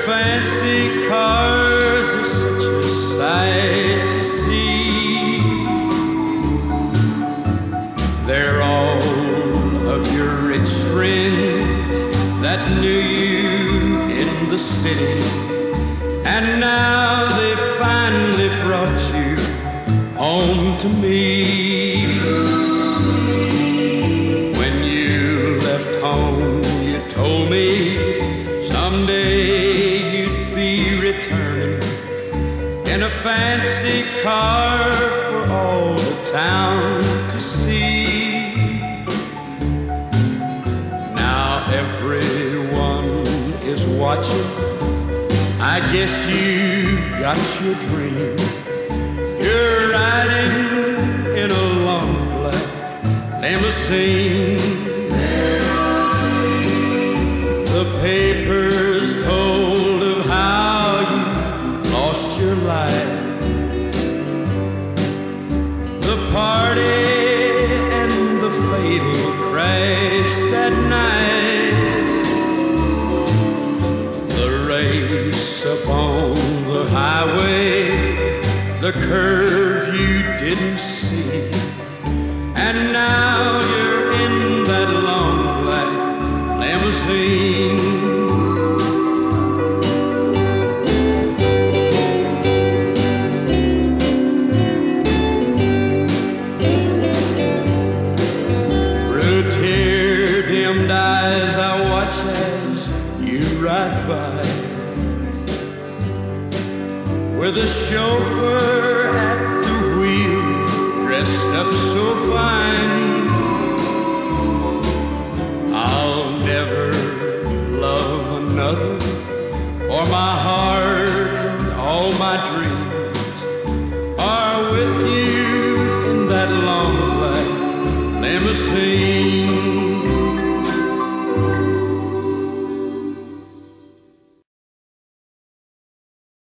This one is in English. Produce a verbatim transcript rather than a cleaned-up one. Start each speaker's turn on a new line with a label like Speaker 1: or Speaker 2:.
Speaker 1: fancy cars are such a sight to see. They're all of your rich friends that knew you in the city, and now they finally brought you home to me. When you left home, you told me someday you'd be returning in a fancy car for all the town to see. Now everyone is watching. I guess you got your dream. You're riding in a long black limousine. The papers told of how you lost your life. The party and the fatal crash that night. The race upon the highway, the curve you didn't see. And now you're in that long black limousine. Through tear-dimmed eyes I watch as you ride by, with a chauffeur at the wheel, dressed up so fine. I'll never love another, for my heart and all my dreams are with you in that long black limousine.